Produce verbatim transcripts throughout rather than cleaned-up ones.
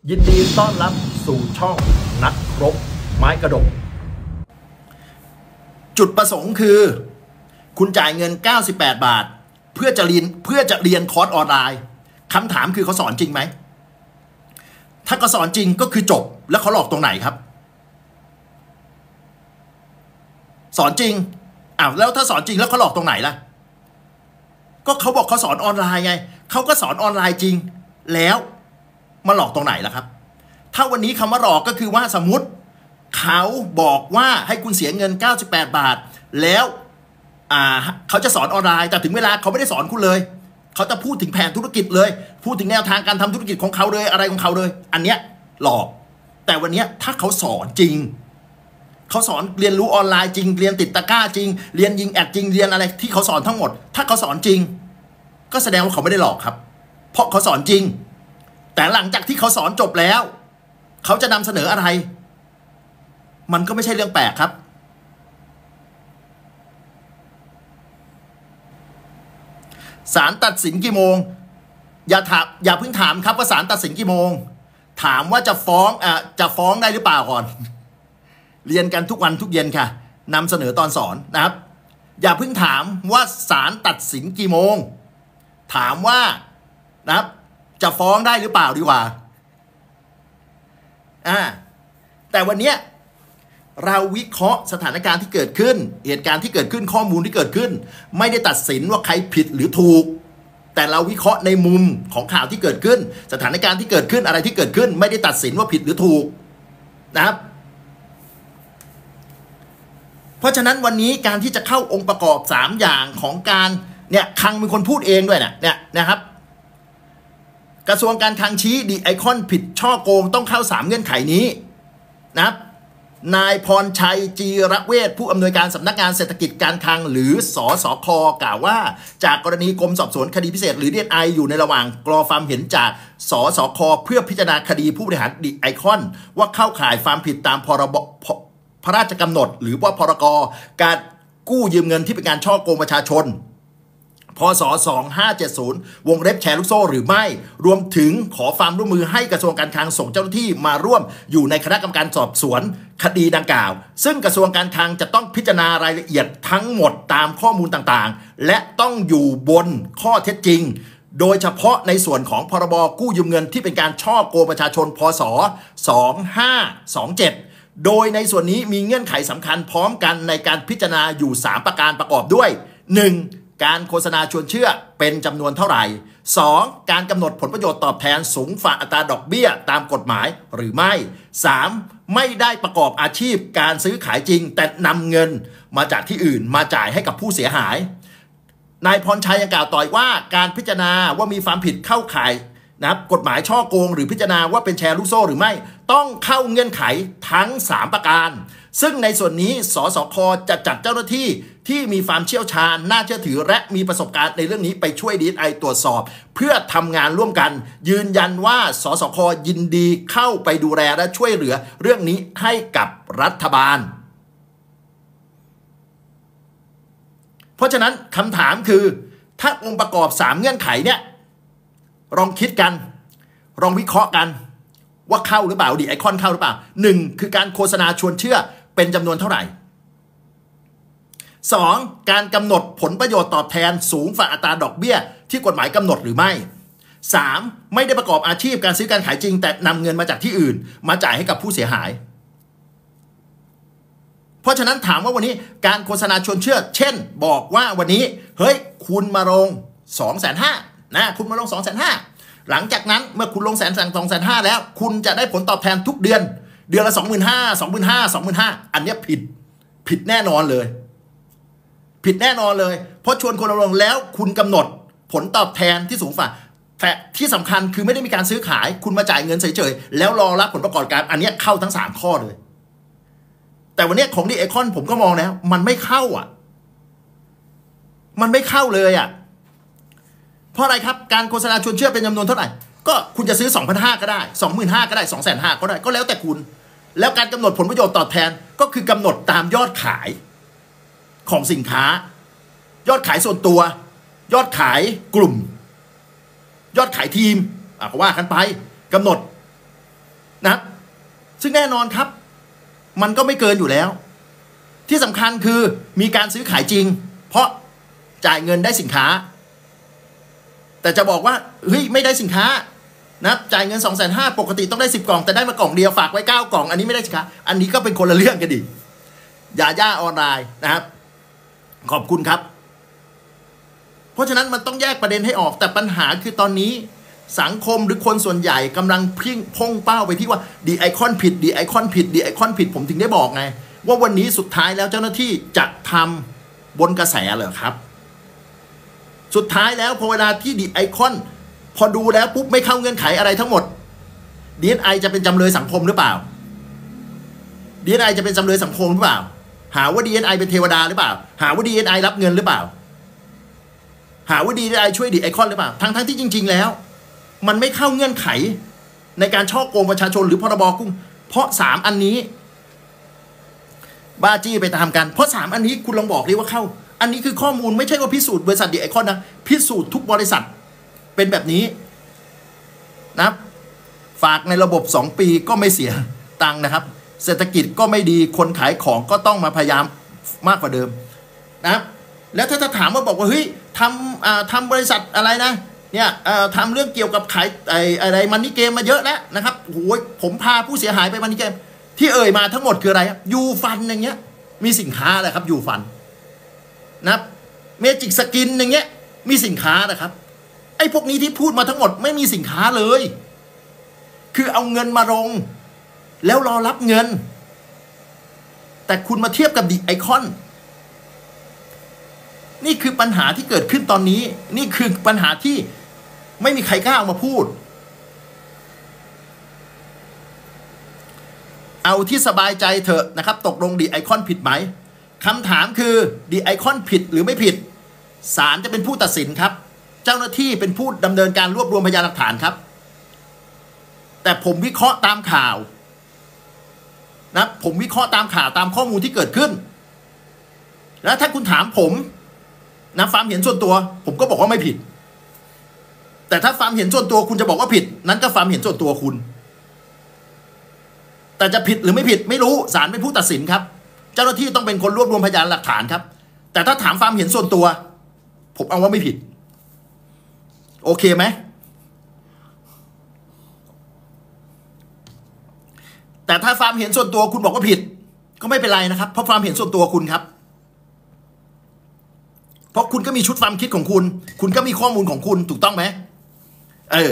ยินดีต้อนรับสู่ช่องนักรบไม้กระดกจุดประสงค์คือคุณจ่ายเงินเก้าสิบแปดบาทเพื่อจะเรียนเพื่อจะเรียนคอร์สออนไลน์คำถามคือเขาสอนจริงไหมถ้าเขาสอนจริงก็คือจบแล้วเขาหลอกตรงไหนครับสอนจริงอ้าวแล้วถ้าสอนจริงแล้วเขาหลอกตรงไหนล่ะก็เขาบอกเขาสอนออนไลน์ไงเขาก็สอนออนไลน์จริงแล้วมาหลอกตรงไหนล่ะครับถ้าวันนี้คำว่าหลอกก็คือว่าสมมติเขาบอกว่าให้คุณเสียเงินเก้าสิบแปดบาทแล้วอ่าเขาจะสอนออนไลน์แต่ถึงเวลาเขาไม่ได้สอนคุณเลยเขาจะพูดถึงแผนธุรกิจเลยพูดถึงแนวทางการทำธุรกิจของเขาเลยอะไรของเขาเลยอันเนี้ยหลอกแต่วันนี้ถ้าเขาสอนจริงเขาสอนเรียนรู้ออนไลน์จริงเรียนติดตะกร้าจริงเรียนยิงแอดจริงเรียนอะไรที่เขาสอนทั้งหมดถ้าเขาสอนจริงก็แสดงว่าเขาไม่ได้หลอกครับเพราะเขาสอนจริงแต่หลังจากที่เขาสอนจบแล้วเขาจะนำเสนออะไรมันก็ไม่ใช่เรื่องแปลกครับศาลตัดสินกี่โมงอย่าถามอย่าเพิ่งถามครับว่าศาลตัดสินกี่โมงถามว่าจะฟ้องอ่ะจะฟ้องได้หรือเปล่าก่อนเรียนกันทุกวันทุกเย็นค่ะนำเสนอตอนสอนนะครับอย่าเพิ่งถามว่าศาลตัดสินกี่โมงถามว่านะครับจะฟ้องได้หรือเปล่าดีกว่าอ่าแต่วันนี้เราวิเคราะห์สถานการณ์ที่เกิดขึ้นเหตุการณ์ที่เกิดขึ้นข้อมูลที่เกิดขึ้นไม่ได้ตัดสินว่าใครผิดหรือถูกแต่เราวิเคราะห์ในมุมของข่าวที่เกิดขึ้นสถานการณ์ที่เกิดขึ้นอะไรที่เกิดขึ้นไม่ได้ตัดสินว่าผิดหรือถูกนะครับเพราะฉะนั้นวันนี้การที่จะเข้าองค์ประกอบสามอย่างของการเนี่ยคังเป็นคนพูดเองด้วยนะเนี่ยนะครับกระทรวงการคลังชี้ดีไอคอนผิดช่อโกงต้องเข้าสามเงื่อนไขนี้นะครับนายพรชัยจีระเวชผู้อำนวยการสำนักงานเศรษฐกิจการคลังหรือสสค.กล่าวว่าจากกรณีกรมสอบสวนคดีพิเศษหรือ ดี เอส ไอ อยู่ในระหว่างกรอความเห็นจากสสค.เพื่อพิจารณาคดีผู้บริหารดีไอคอนว่าเข้าข่ายความผิดตามพรบพระราชกำหนดหรือว่าพรกการกู้ยืมเงินที่เป็นการช่อโกงประชาชนพ.ศ. สองห้าเจ็ดศูนย์วงเล็บแชร์ลูกโซ่หรือไม่รวมถึงขอความร่วมมือให้กระทรวงการคลังส่งเจ้าหน้าที่มาร่วมอยู่ในคณะกรรมการสอบสวนคดีดังกล่าวซึ่งกระทรวงการคลังจะต้องพิจารณารายละเอียดทั้งหมดตามข้อมูลต่างๆและต้องอยู่บนข้อเท็จจริงโดยเฉพาะในส่วนของพรบกู้ยืมเงินที่เป็นการช่อโกงประชาชนพ.ศ. สองห้าสองเจ็ดโดยในส่วนนี้มีเงื่อนไขสำคัญพร้อมกันในการพิจารณาอยู่สามประการประกอบด้วย หนึ่งการโฆษณาชวนเชื่อเป็นจำนวนเท่าไหร่ สอง การกำหนดผลประโยชน์ตอบแทนสูงฝ่าอัตราดอกเบี้ยตามกฎหมายหรือไม่ สาม ไม่ได้ประกอบอาชีพการซื้อขายจริงแต่นำเงินมาจากที่อื่นมาจ่ายให้กับผู้เสียหายนายพรชัยยังกล่าวต่อว่าการพิจารณาว่ามีความผิดเข้าข่ายนะครับกฎหมายช่อโกงหรือพิจารณาว่าเป็นแชร์ลูกโซ่หรือไม่ต้องเข้าเงื่อนไขทั้งสามประการซึ่งในส่วนนี้สสค.จะจัดเจ้าหน้าที่ที่มีความเชี่ยวชาญน่าเชื่อถือและมีประสบการณ์ในเรื่องนี้ไปช่วย ดี เอส ไอ ตรวจสอบเพื่อทำงานร่วมกันยืนยันว่าสสค.ยินดีเข้าไปดูแลและช่วยเหลือเรื่องนี้ให้กับรัฐบาลเพราะฉะนั้นคำถามคือถ้าองค์ประกอบสามเงื่อนไขเนี่ยลองคิดกันลองวิเคราะห์กันว่าเข้าหรือเปล่าดีไอคอนเข้าหรือเปล่าหนึ่งคือการโฆษณาชวนเชื่อเป็นจำนวนเท่าไหร่สองการกำหนดผลประโยชน์ตอบแทนสูงฝ่าอัตราดอกเบี้ยที่กฎหมายกำหนดหรือไม่สามไม่ได้ประกอบอาชีพการซื้อการขายจริงแต่นำเงินมาจากที่อื่นมาจ่ายให้กับผู้เสียหายเพราะฉะนั้นถามว่าวันนี้การโฆษณาชวนเชื่อเช่นบอกว่าวันนี้เฮ้ยคุณมาลงสองแสนห้านะคุณมาลงสองแสนห้าหลังจากนั้นเมื่อคุณลงแสนสองสองแสนห้าแล้วคุณจะได้ผลตอบแทนทุกเดือนเดือนละสองหมื่นห้าสองหมื่นห้าสองหมื่นห้าอันนี้ผิดผิดแน่นอนเลยผิดแน่นอนเลยเพราะชวนคนลงแล้วคุณกำหนดผลตอบแทนที่สูงฝ่าแต่ที่สำคัญคือไม่ได้มีการซื้อขายคุณมาจ่ายเงินเฉยๆแล้วรอรับผลประกอบการอันนี้เข้าทั้งสามข้อเลยแต่วันนี้ของดีไอคอนผมก็มองแล้วมันไม่เข้าอ่ะมันไม่เข้าเลยอ่ะเพราะอะไรครับการโฆษณาชวนเชื่อเป็นจำนวนเท่าไหร่ก็คุณจะซื้อ สองพันห้าร้อย ก็ได้ สองหมื่นห้าพัน ก็ได้ สองแสนห้าหมื่น ก็ได้ก็แล้วแต่คุณแล้วการกำหนดผลประโยชน์ตอบแทนก็คือกำหนดตามยอดขายของสินค้ายอดขายส่วนตัวยอดขายกลุ่มยอดขายทีมอ่ะก็ว่ากันไปกำหนดนะครับซึ่งแน่นอนครับมันก็ไม่เกินอยู่แล้วที่สำคัญคือมีการซื้อขายจริงเพราะจ่ายเงินได้สินค้าแต่จะบอกว่าเฮ้ยไม่ได้สินค้านะจ่ายเงิน สองแสนห้าหมื่น ปกติต้องได้สิบกล่องแต่ได้มากล่องเดียวฝากไว้เก้ากล่องอันนี้ไม่ได้สินค้าอันนี้ก็เป็นคนละเรื่องกันดิยาย่าออนไลน์นะครับขอบคุณครับเพราะฉะนั้นมันต้องแยกประเด็นให้ออกแต่ปัญหาคือตอนนี้สังคมหรือคนส่วนใหญ่กำลังพิ้งพุ่งเป้าไปที่ว่าดีไอคอนผิดดีไอคอนผิดดีไอคอนผิดผมถึงได้บอกไงว่าวันนี้สุดท้ายแล้วเจ้าหน้าที่จะทำบนกระแสเหรอครับสุดท้ายแล้วพอเวลาที่ดีไอคอนพอดูแล้วปุ๊บไม่เข้าเงื่อนไขอะไรทั้งหมด ดี เอส ไอ จะเป็นจำเลยสังคมหรือเปล่า ดี เอส ไอ จะเป็นจำเลยสังคมหรือเปล่าหาว่า ดี เอส ไอ เป็นเทวดาหรือเปล่าหาว่า ดี เอส ไอ รับเงินหรือเปล่าหาว่า ดี เอส ไอ ช่วยดีไอคอนหรือเปล่าทั้งทั้งที่จริงๆแล้วมันไม่เข้าเงื่อนไขในการฉ้อโกงประชาชนหรือพรบกุ้งเพราะสามอันนี้บ้าจี้ไปตามกันเพราะสามอันนี้คุณลองบอกดิว่าเข้าอันนี้คือข้อมูลไม่ใช่ว่าพิสูจน์บริษัทดีไอคอนนะพิสูจน์ทุกบริษัทเป็นแบบนี้นะครับฝากในระบบสองปีก็ไม่เสียตังค์นะครับเศรษฐกิจก็ไม่ดีคนขายของก็ต้องมาพยายามมากกว่าเดิมนะครับแล้วถ้าจะถามว่าบอกว่าเฮ้ยทำทำบริษัทอะไรนะเนี่ยทำเรื่องเกี่ยวกับขายไอ้อะไรมันนี่เกมมาเยอะแล้วนะครับโอ้ยผมพาผู้เสียหายไปมันนี่เกมที่เอ่ยมาทั้งหมดคืออะไรครับยูฟันอย่างเงี้ยมีสินค้าอะไรครับยูฟันนะครับเมจิกสกินอย่างเงี้ยมีสินค้านะครับไอ้พวกนี้ที่พูดมาทั้งหมดไม่มีสินค้าเลยคือเอาเงินมาลงแล้วรอรับเงินแต่คุณมาเทียบกับดิไอคอนนี่คือปัญหาที่เกิดขึ้นตอนนี้นี่คือปัญหาที่ไม่มีใครกล้าออกมาพูดเอาที่สบายใจเถอะนะครับตกลงดีไอคอนผิดไหมคำถามคือดีไอคอนผิดหรือไม่ผิดศาลจะเป็นผู้ตัดสินครับเจ้าหน้าที่เป็นผู้ดำเนินการรวบรวมพยานหลักฐานครับแต่ผมวิเคราะห์ตามข่าวนะผมวิเคราะห์ตามข่าวตามข้อมูลที่เกิดขึ้นแล้วถ้าคุณถามผมนะความเห็นส่วนตัวผมก็บอกว่าไม่ผิดแต่ถ้าความเห็นส่วนตัวคุณจะบอกว่าผิดนั้นก็ความเห็นส่วนตัวคุณแต่จะผิดหรือไม่ผิดไม่รู้ศาลเป็นผู้ตัดสินครับเจ้าหน้าที่ต้องเป็นคนรวบรวมพยานหลักฐานครับแต่ถ้าถามความเห็นส่วนตัวผมเอาว่าไม่ผิดโอเคไหมแต่ถ้าความเห็นส่วนตัวคุณบอกว่าผิดก็ไม่เป็นไรนะครับเพราะความเห็นส่วนตัวคุณครับเพราะคุณก็มีชุดความคิดของคุณคุณก็มีข้อมูลของคุณถูกต้องไหมเออ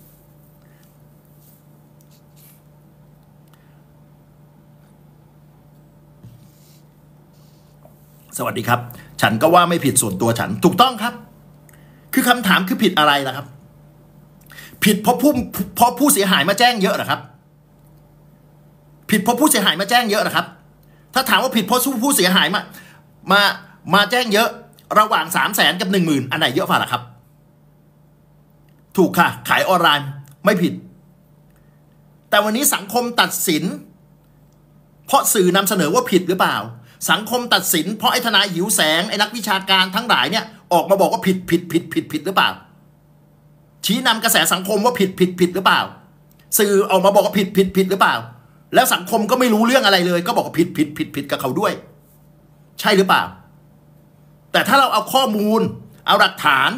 สวัสดีครับฉันก็ว่าไม่ผิดส่วนตัวฉันถูกต้องครับคือคำถามคือผิดอะไรล่ะครับผิดเพราะผู้เพราะผู้เสียหายมาแจ้งเยอะเหรอครับผิดเพราะผู้เสียหายมาแจ้งเยอะนะครับถ้าถามว่าผิดเพราะผู้เสียหายมามามาแจ้งเยอะระหว่างสามแสนกับหนึ่งหมื่นอันไหนเยอะกว่าล่ะครับถูกค่ะขายออนไลน์ไม่ผิดแต่วันนี้สังคมตัดสินเพราะสื่อนำเสนอว่าผิดหรือเปล่าสังคมตัดสินเพราะไอ้ทนายหิวแสงไอ้นักวิชาการทั้งหลายเนี่ยออกมาบอกว่าผิดผิดผิดผิดผิดหรือเปล่าชี้นำกระแสสังคมว่าผิดผิดผิดหรือเปล่าสื่อออกมาบอกว่าผิดผิดผิดหรือเปล่าแล้วสังคมก็ไม่รู้เรื่องอะไรเลยก็บอกว่าผิดผิดผิดผิดกับเขาด้วยใช่หรือเปล่าแต่ถ้าเราเอาข้อมูลเอาหลักฐาน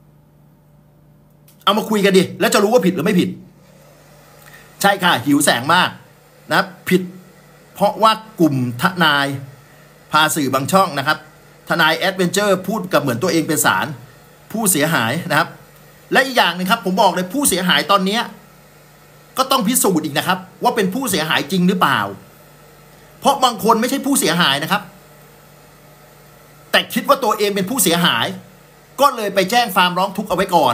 เอามาคุยกันดิแล้วจะรู้ว่าผิดหรือไม่ผิดใช่ค่ะหิวแสงมากนะผิดเพราะว่ากลุ่มทนายพาสื่อบางช่องนะครับทนายแอดเวนเจอร์พูดกับเหมือนตัวเองเป็นศาลผู้เสียหายนะครับและอีกอย่างนึงครับผมบอกเลยผู้เสียหายตอนนี้ก็ต้องพิสูจน์อีกนะครับว่าเป็นผู้เสียหายจริงหรือเปล่าเพราะบางคนไม่ใช่ผู้เสียหายนะครับแต่คิดว่าตัวเองเป็นผู้เสียหายก็เลยไปแจ้งความร้องทุกข์เอาไว้ก่อน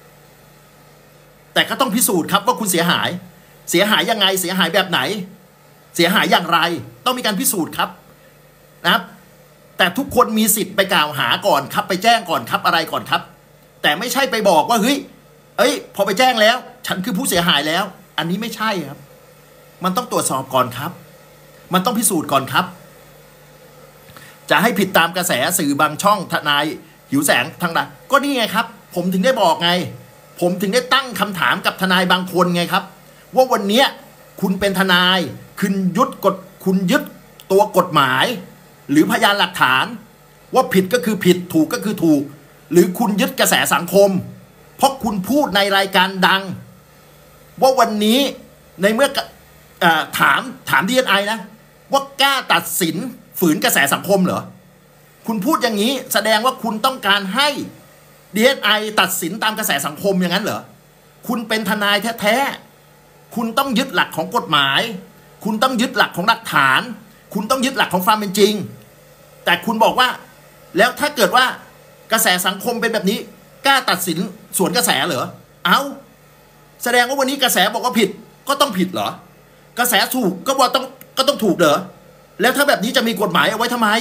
แต่ก็ต้องพิสูจน์ครับว่าคุณเสียหายเสียหายยังไงเสียหายแบบไหนเสียหายอย่างไรต้องมีการพิสูจน์ครับนะครับแต่ทุกคนมีสิทธิ์ไปกล่าวหาก่อนครับไปแจ้งก่อนครับอะไรก่อนครับแต่ไม่ใช่ไปบอกว่าเฮ้ยเอ้ยพอไปแจ้งแล้วฉันคือผู้เสียหายแล้วอันนี้ไม่ใช่ครับมันต้องตรวจสอบก่อนครับมันต้องพิสูจน์ก่อนครับจะให้ผิดตามกระแสสื่อบางช่องทนายหิวแสงทางใดก็นี่ไงครับผมถึงได้บอกไงผมถึงได้ตั้งคำถามกับทนายบางคนไงครับว่าวันนี้คุณเป็นทนายคุณยึดกฎคุณยึดตัวกฎหมายหรือพยานหลักฐานว่าผิดก็คือผิดถูกก็คือถูกหรือคุณยึดกระแสสังคมเพราะคุณพูดในรายการดังว่าวันนี้ในเมื่อถามถาม ดี เอส ไอ นะว่ากล้าตัดสินฝืนกระแสสังคมเหรอคุณพูดอย่างนี้แสดงว่าคุณต้องการให้ ดี เอส ไอ ตัดสินตามกระแสสังคมอย่างนั้นเหรอคุณเป็นทนายแท้ๆคุณต้องยึดหลักของกฎหมายคุณต้องยึดหลักของหลักฐานคุณต้องยึดหลักของความเป็นจริงแต่คุณบอกว่าแล้วถ้าเกิดว่ากระแสสังคมเป็นแบบนี้กล้าตัดสินสวนกระแสเหรอเอาแสดงว่าวันนี้กระแสบอกว่าผิดก็ต้องผิดเหรอกระแสถูกก็ว่าต้องก็ต้องถูกเหรอแล้วถ้าแบบนี้จะมีกฎหมายเอาไว้ทำไม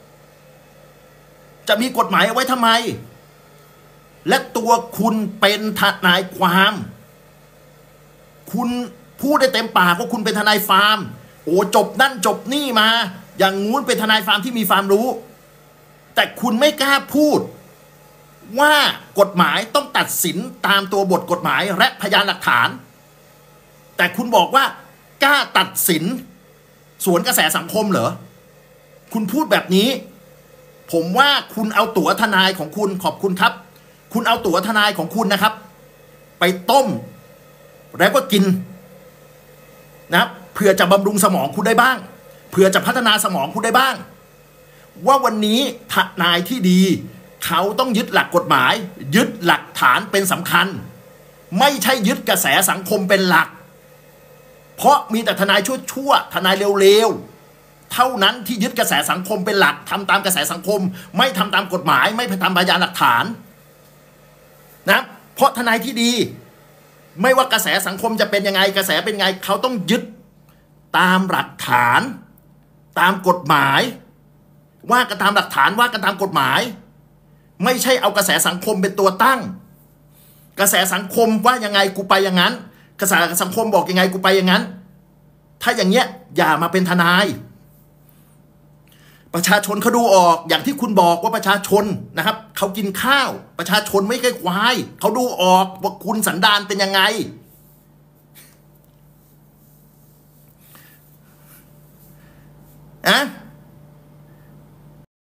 จะมีกฎหมายเอาไว้ทำไมและตัวคุณเป็นทนายความคุณพูดได้เต็มปากว่าคุณเป็นทนายฟาร์มโอ้จบนั่นจบนี่มาอย่างงู้นเป็นทนายฟาร์มที่มีความรู้แต่คุณไม่กล้าพูดว่ากฎหมายต้องตัดสินตามตัวบทกฎหมายและพยานหลักฐานแต่คุณบอกว่ากล้าตัดสินสวนกระแสสังคมเหรอคุณพูดแบบนี้ผมว่าคุณเอาตั๋วทนายของคุณขอบคุณครับคุณเอาตั๋วทนายของคุณนะครับไปต้มแล้วก็กินนะครับเพื่อจะบำรุงสมองคุณได้บ้างเพื่อจะพัฒนาสมองคุณได้บ้างว่าวันนี้ทนายที่ดีเขาต้องยึดหลักกฎหมายยึดหลักฐานเป็นสำคัญไม่ใช่ยึดกระแสสังคมเป็นหลักเพราะมีแต่ทนายชั่วๆทนายเร็วๆเท่านั้นที่ยึดกระแสสังคมเป็นหลักทำตามกระแสสังคมไม่ทำตามกฎหมายไม่ทำพยานหลักฐานนะเพราะทนายที่ดีไม่ว่ากระแสสังคมจะเป็นยังไงกระแสเป็นไงเขาต้องยึดตามหลักฐานตามกฎหมายว่ากันตามหลักฐานว่ากันตามกฎหมายไม่ใช่เอากระแสสังคมเป็นตัวตั้งกระแสสังคมว่ายังไงกูไปอย่างนั้นกระแสสังคมบอกยังไงกูไปอย่างนั้นถ้าอย่างเงี้ยอย่ามาเป็นทนายประชาชนเขาดูออกอย่างที่คุณบอกว่าประชาชนนะครับเขากินข้าวประชาชนไม่ใช่ควายเขาดูออกว่าคุณสันดานเป็นยังไงอะ